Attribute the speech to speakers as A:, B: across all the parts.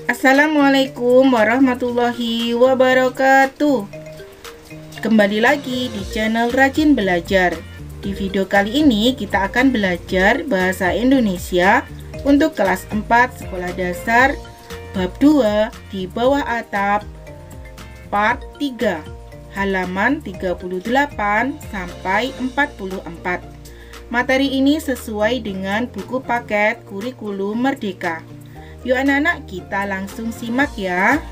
A: Assalamualaikum warahmatullahi wabarakatuh. Kembali lagi di channel Rajin Belajar. Di video kali ini kita akan belajar bahasa Indonesia untuk kelas 4 sekolah dasar bab 2 di bawah atap part 3 halaman 38 sampai 44. Materi ini sesuai dengan buku paket kurikulum Merdeka. Yuk anak-anak, kita langsung simak ya.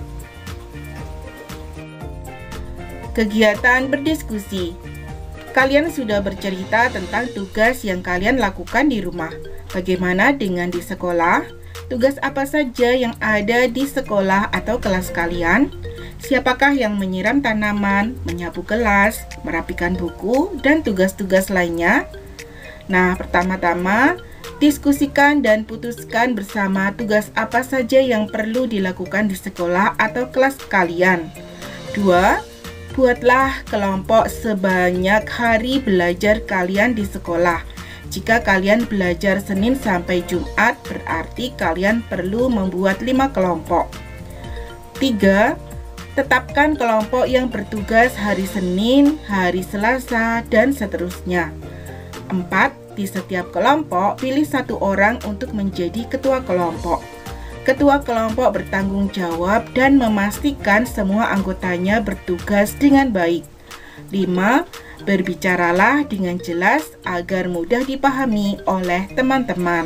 A: Kegiatan berdiskusi. Kalian sudah bercerita tentang tugas yang kalian lakukan di rumah. Bagaimana dengan di sekolah? Tugas apa saja yang ada di sekolah atau kelas kalian? Siapakah yang menyiram tanaman, menyapu kelas, merapikan buku, dan tugas-tugas lainnya? Nah, pertama-tama diskusikan dan putuskan bersama tugas apa saja yang perlu dilakukan di sekolah atau kelas kalian. 2. Buatlah kelompok sebanyak hari belajar kalian di sekolah. Jika kalian belajar Senin sampai Jumat, berarti kalian perlu membuat 5 kelompok. 3. Tetapkan kelompok yang bertugas hari Senin, hari Selasa, dan seterusnya. 4. Di setiap kelompok, pilih 1 orang untuk menjadi ketua kelompok. Ketua kelompok bertanggung jawab dan memastikan semua anggotanya bertugas dengan baik. 5. Berbicaralah dengan jelas agar mudah dipahami oleh teman-teman.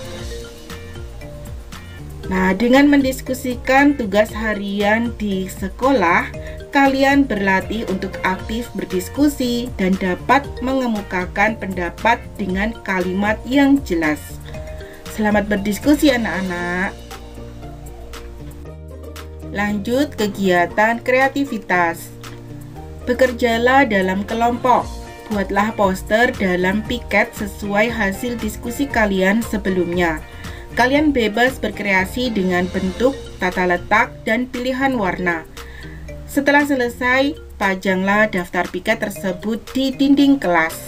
A: Nah, dengan mendiskusikan tugas harian di sekolah, kalian berlatih untuk aktif berdiskusi dan dapat mengemukakan pendapat dengan kalimat yang jelas. Selamat berdiskusi anak-anak. Lanjut kegiatan kreativitas. Bekerjalah dalam kelompok. Buatlah poster dalam piket sesuai hasil diskusi kalian sebelumnya. Kalian bebas berkreasi dengan bentuk, tata letak, dan pilihan warna. Setelah selesai, pajanglah daftar piket tersebut di dinding kelas.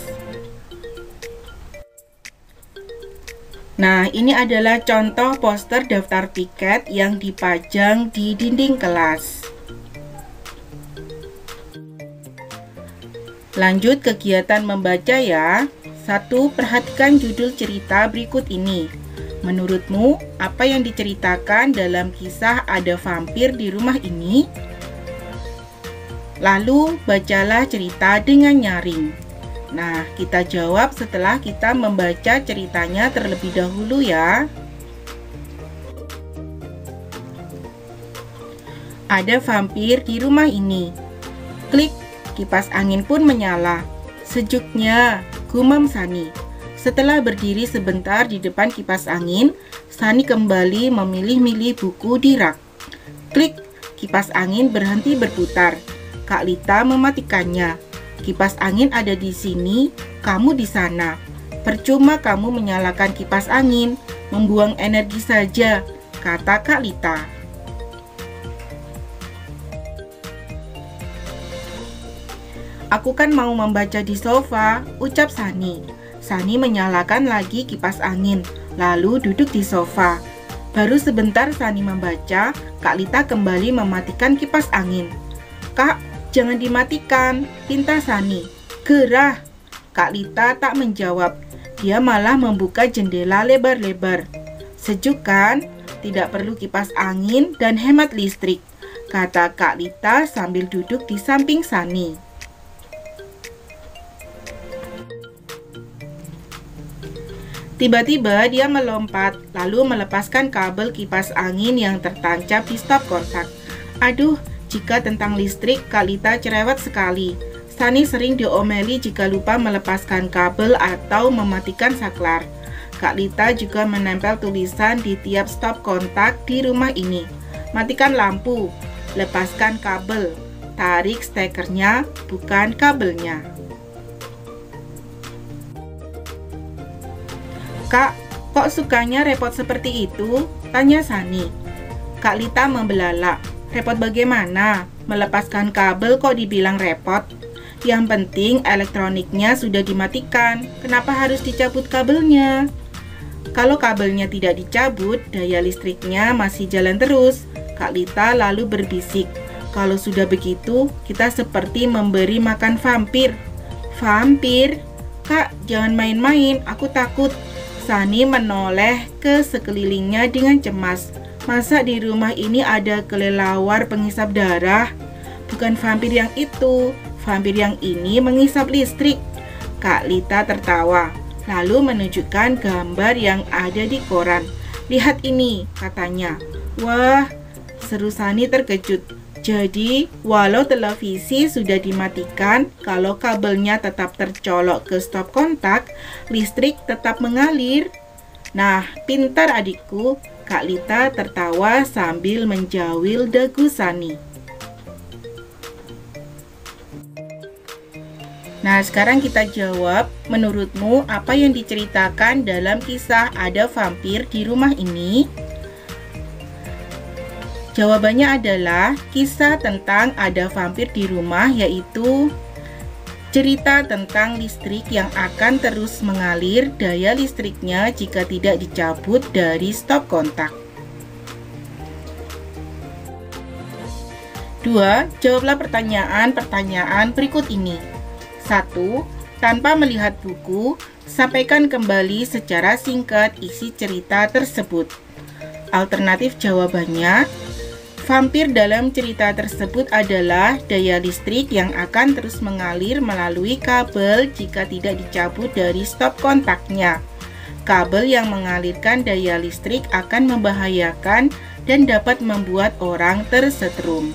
A: Nah, ini adalah contoh poster daftar piket yang dipajang di dinding kelas. Lanjut kegiatan membaca ya. 1. Perhatikan judul cerita berikut ini. Menurutmu, apa yang diceritakan dalam kisah Ada Vampir di Rumah Ini? Lalu, bacalah cerita dengan nyaring. Nah, kita jawab setelah kita membaca ceritanya terlebih dahulu ya. Ada vampir di rumah ini. Klik, kipas angin pun menyala. Sejuknya, gumam Sani. Setelah berdiri sebentar di depan kipas angin, Sani kembali memilih-milih buku di rak. Klik, kipas angin berhenti berputar. Kak Lita mematikannya. Kipas angin ada di sini, kamu di sana. Percuma kamu menyalakan kipas angin, membuang energi saja, kata Kak Lita. Aku kan mau membaca di sofa, ucap Sani. Sani menyalakan lagi kipas angin, lalu duduk di sofa. Baru sebentar Sani membaca, Kak Lita kembali mematikan kipas angin. Kak, jangan dimatikan, pinta Sani. Gerah. Kak Lita tak menjawab. Dia malah membuka jendela lebar-lebar. Sejuk kan? Tidak perlu kipas angin dan hemat listrik, kata Kak Lita sambil duduk di samping Sani. Tiba-tiba dia melompat, lalu melepaskan kabel kipas angin yang tertancap di stop kontak. Aduh, jika tentang listrik, Kak Lita cerewet sekali. Sani sering diomeli jika lupa melepaskan kabel atau mematikan saklar. Kak Lita juga menempel tulisan di tiap stop kontak di rumah ini. Matikan lampu, lepaskan kabel, tarik stekernya, bukan kabelnya. Kak, kok sukanya repot seperti itu? Tanya Sani. Kak Lita membelalak. Repot bagaimana? Melepaskan kabel kok dibilang repot? Yang penting elektroniknya sudah dimatikan. Kenapa harus dicabut kabelnya? Kalau kabelnya tidak dicabut, daya listriknya masih jalan terus. Kak Lita lalu berbisik, kalau sudah begitu, kita seperti memberi makan vampir. Vampir? Kak, jangan main-main, aku takut. Sani menoleh ke sekelilingnya dengan cemas. Masa di rumah ini ada kelelawar penghisap darah? Bukan vampir yang itu, vampir yang ini menghisap listrik. Kak Lita tertawa, lalu menunjukkan gambar yang ada di koran. Lihat ini, katanya. Wah, seru Sani terkejut. Jadi, walau televisi sudah dimatikan, kalau kabelnya tetap tercolok ke stop kontak, listrik tetap mengalir. Nah, pintar adikku, Kak Lita tertawa sambil menjawil dagu Sani. Nah, sekarang kita jawab, menurutmu apa yang diceritakan dalam kisah ada vampir di rumah ini? Jawabannya adalah kisah tentang ada vampir di rumah, yaitu cerita tentang listrik yang akan terus mengalir daya listriknya jika tidak dicabut dari stop kontak. 2. Jawablah pertanyaan-pertanyaan berikut ini. 1. Tanpa melihat buku, sampaikan kembali secara singkat isi cerita tersebut. Alternatif jawabannya, vampir dalam cerita tersebut adalah daya listrik yang akan terus mengalir melalui kabel jika tidak dicabut dari stop kontaknya. Kabel yang mengalirkan daya listrik akan membahayakan dan dapat membuat orang tersetrum.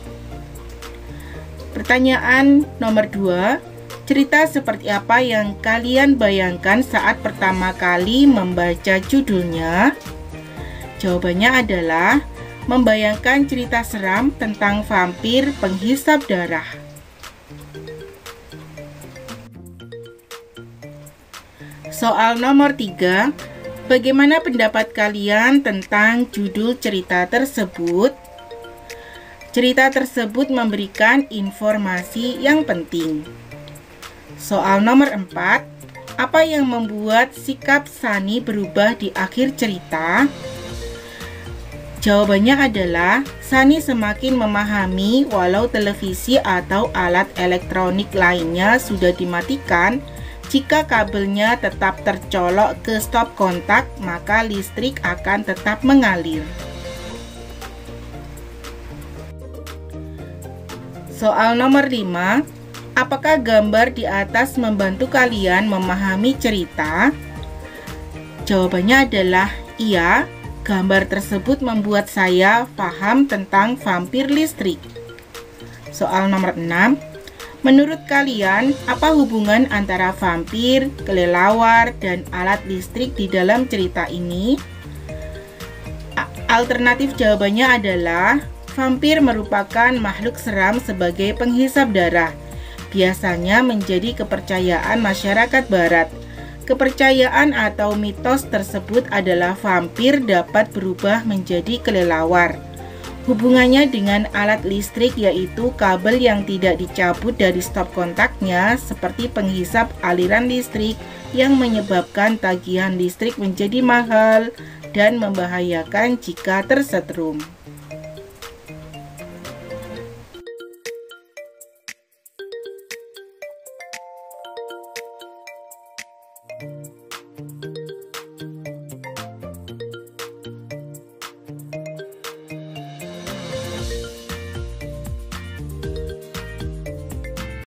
A: Pertanyaan nomor 2, cerita seperti apa yang kalian bayangkan saat pertama kali membaca judulnya? Jawabannya adalah membayangkan cerita seram tentang vampir penghisap darah. Soal nomor 3, bagaimana pendapat kalian tentang judul cerita tersebut? Cerita tersebut memberikan informasi yang penting. Soal nomor 4, apa yang membuat sikap Sani berubah di akhir cerita? Jawabannya adalah Sani semakin memahami walau televisi atau alat elektronik lainnya sudah dimatikan, jika kabelnya tetap tercolok ke stop kontak, maka listrik akan tetap mengalir. Soal nomor 5, apakah gambar di atas membantu kalian memahami cerita? Jawabannya adalah iya. Gambar tersebut membuat saya paham tentang vampir listrik. Soal nomor 6, menurut kalian apa hubungan antara vampir, kelelawar, dan alat listrik di dalam cerita ini? Alternatif jawabannya adalah vampir merupakan makhluk seram sebagai penghisap darah. Biasanya menjadi kepercayaan masyarakat barat. Kepercayaan atau mitos tersebut adalah vampir dapat berubah menjadi kelelawar. Hubungannya dengan alat listrik yaitu kabel yang tidak dicabut dari stop kontaknya seperti penghisap aliran listrik yang menyebabkan tagihan listrik menjadi mahal dan membahayakan jika tersetrum.